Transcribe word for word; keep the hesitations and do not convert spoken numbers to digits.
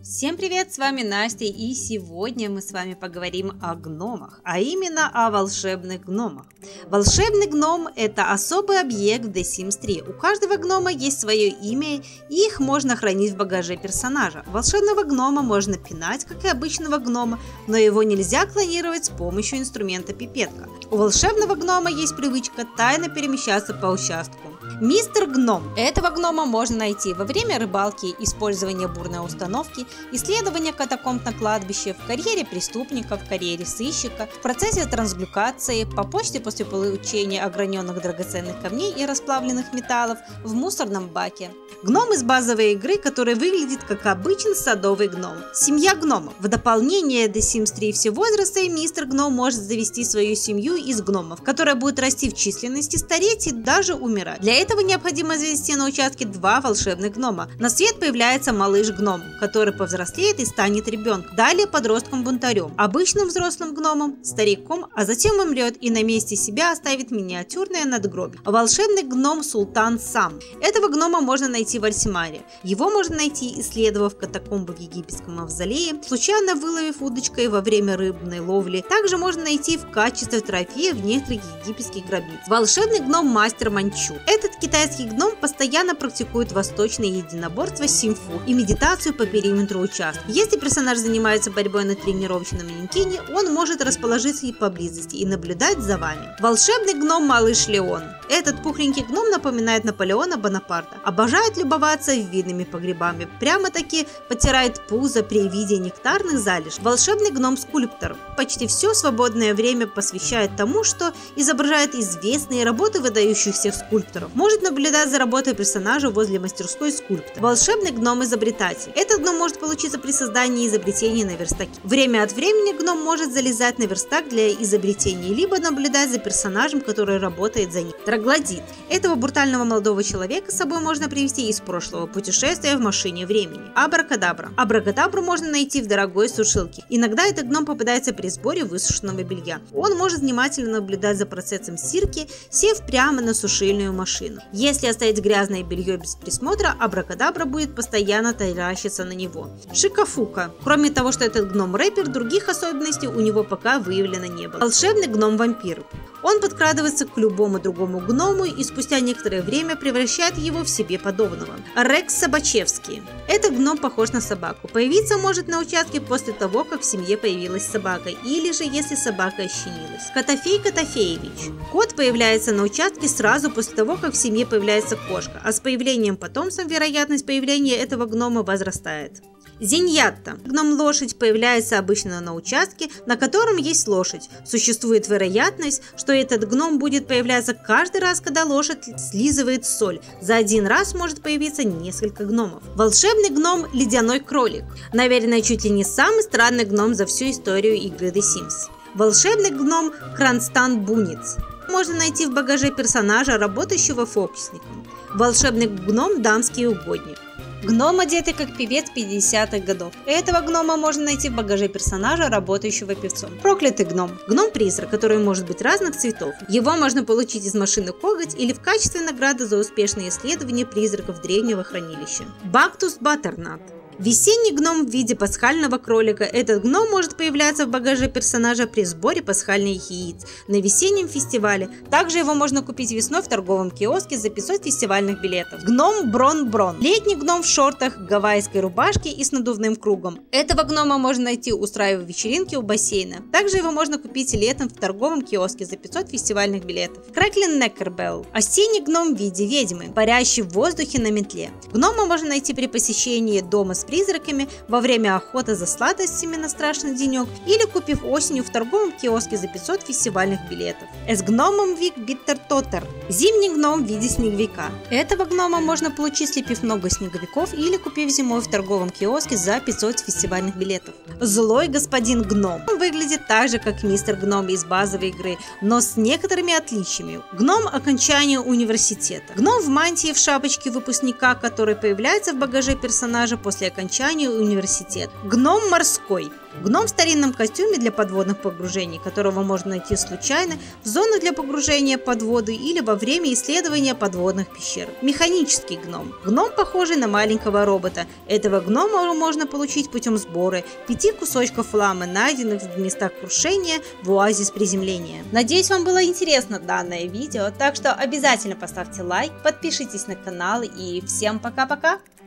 Всем привет, с вами Настя, и сегодня мы с вами поговорим о гномах, а именно о волшебных гномах. Волшебный гном – это особый объект в The Sims три. У каждого гнома есть свое имя, и их можно хранить в багаже персонажа. Волшебного гнома можно пинать, как и обычного гнома, но его нельзя клонировать с помощью инструмента пипетка. У волшебного гнома есть привычка тайно перемещаться по участку. Мистер Гном. Этого гнома можно найти во время рыбалки, использования бурной установки, исследования катакомб на кладбище, в карьере преступника, в карьере сыщика, в процессе трансглюкации, по почте после получения ограненных драгоценных камней и расплавленных металлов, в мусорном баке. Гном из базовой игры, который выглядит как обычный садовый гном. Семья гномов. В дополнение The Sims три все возраста, мистер Гном может завести свою семью из гномов, которая будет расти в численности, стареть и даже умирать. Для этого необходимо завести на участке два волшебных гнома. На свет появляется малыш-гном, который повзрослеет и станет ребенком. Далее подростком-бунтарем, обычным взрослым гномом, стариком, а затем умрет и на месте себя оставит миниатюрное надгробие. Волшебный гном Султан Сам. Этого гнома можно найти в Альсимаре. Его можно найти, исследовав катакомбы в египетском мавзолее, случайно выловив удочкой во время рыбной ловли. Также можно найти в качестве трофея в некоторых египетских гробницах. Волшебный гном Мастер Манчу. Этот китайский гном постоянно практикует восточное единоборство симфу и медитацию по периметру участка. Если персонаж занимается борьбой на тренировочном манекене, он может расположиться и поблизости и наблюдать за вами. Волшебный гном Малыш Леон. Этот пухленький гном напоминает Наполеона Бонапарта. Обожает любоваться винными погребами. Прямо-таки потирает пузо при виде нектарных залежей. Волшебный гном-скульптор. Почти все свободное время посвящает тому, что изображает известные работы выдающихся скульпторов. Может наблюдать за работой персонажа возле мастерской скульптора. Волшебный гном-изобретатель. Этот гном может получиться при создании изобретений на верстаке. Время от времени гном может залезать на верстак для изобретений, либо наблюдать за персонажем, который работает за ним. Троглодит. Этого брутального молодого человека с собой можно привести из прошлого путешествия в машине времени. Абракадабра. Абракадабру можно найти в дорогой сушилке. Иногда этот гном попадается при сборе высушенного белья. Он может внимательно наблюдать за процессом стирки, сев прямо на сушильную машину. Если оставить грязное белье без присмотра, абракадабра будет постоянно таращиться на него. Шикафука. Кроме того, что этот гном-рэпер, других особенностей у него пока выявлено не было. Волшебный гном-вампир. Он подкрадывается к любому другому гному и спустя некоторое время превращает его в себе подобного. Рекс Собачевский. Этот гном похож на собаку. Появиться может на участке после того, как в семье появилась собака, или же если собака ощенилась. Котофей Котофеевич. Кот появляется на участке сразу после того, как в семье появляется кошка, а с появлением потомства вероятность появления этого гнома возрастает. Зиньятта. Гном-лошадь появляется обычно на участке, на котором есть лошадь. Существует вероятность, что этот гном будет появляться каждый раз, когда лошадь слизывает соль. За один раз может появиться несколько гномов. Волшебный гном Ледяной кролик. Наверное, чуть ли не самый странный гном за всю историю игры The Sims. Волшебный гном Кронстан Бунец. Можно найти в багаже персонажа, работающего фокусником. Волшебный гном Дамский угодник. Гном, одетый как певец пятидесятых годов. Этого гнома можно найти в багаже персонажа, работающего певцом. Проклятый гном. Гном-призрак, который может быть разных цветов. Его можно получить из машины Коготь или в качестве награды за успешные исследования призраков древнего хранилища. Бактус Баттернат. Весенний гном в виде пасхального кролика. Этот гном может появляться в багаже персонажа при сборе пасхальных яиц на весеннем фестивале. Также его можно купить весной в торговом киоске за пятьсот фестивальных билетов. Гном Брон-Брон. Летний гном в шортах, гавайской рубашке и с надувным кругом. Этого гнома можно найти, устраивая вечеринки у бассейна. Также его можно купить летом в торговом киоске за пятьсот фестивальных билетов. Краклин Неккербелл. Осенний гном в виде ведьмы, парящий в воздухе на метле. Гнома можно найти при посещении дома с призраками, во время охоты за сладостями на страшный денек или купив осенью в торговом киоске за пятьсот фестивальных билетов. С гномом Вик Биттер Тоттер. Зимний гном в виде снеговика. Этого гнома можно получить, слепив много снеговиков или купив зимой в торговом киоске за пятьсот фестивальных билетов. Злой господин гном. Он выглядит так же, как мистер Гном из базовой игры, но с некоторыми отличиями. Гном окончания университета. Гном в мантии в шапочке выпускника, который появляется в багаже персонажа после окончания университета. Гном морской. Гном в старинном костюме для подводных погружений, которого можно найти случайно в зонах для погружения под воду или во время исследования подводных пещер. Механический гном. Гном, похожий на маленького робота. Этого гнома можно получить путем сбора пяти кусочков ламы, найденных в местах крушения в оазис приземления. Надеюсь, вам было интересно данное видео, так что обязательно поставьте лайк, подпишитесь на канал и всем пока-пока!